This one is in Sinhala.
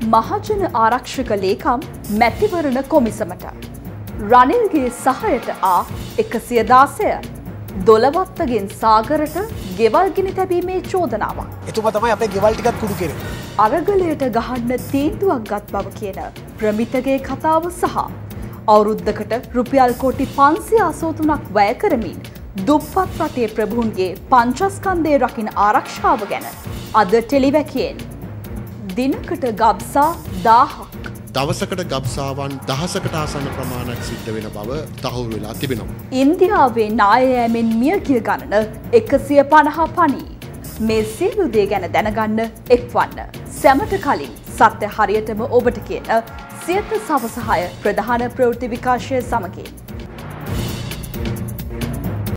මහජන ආරක්ෂක ලේකම් මැතිවරණ කොමිසමට රනිල්ගේ සහයට ආ 116 දොළවත්තගෙන් සාගරට ගෙවල් ගිනි තැබීමේ චෝදනාවක්. එතුමා තමයි අපේ ගෙවල් ටිකත් කුඩු කෙරේ. අරගලයට ගහන්න තීන්දුවක් ගත් බව කියන ප්‍රමිතගේ කතාව සහ අවුරුද්දකට රුපියල් කෝටි 583ක් වැය කරමින් දුප්පත් රටේ ප්‍රභූන්ගේ පංචස්කන්ධය රකින්න ආරක්ෂාව ගැන අද ටෙලිවැකියෙන් දිනකට ගබ්සා 1000ක් දවසකට ගබ්සාවන් දහසකට ආසන්න ප්‍රමාණයක් සිද්ධ වෙන බව තහවුරු වෙලා තිබෙනවා. ඉන්දියාවේ නාය යෑමෙන් මියගිය ගණන 150 පණී. මේ සියලු දේ ගැන දැනගන්න එක්වන්න. සැමට කලින් සත්‍ය හරියටම ඔබට කියන සියත සවසහය ප්‍රධාන ප්‍රවෘත්ති විකාශය සමගින්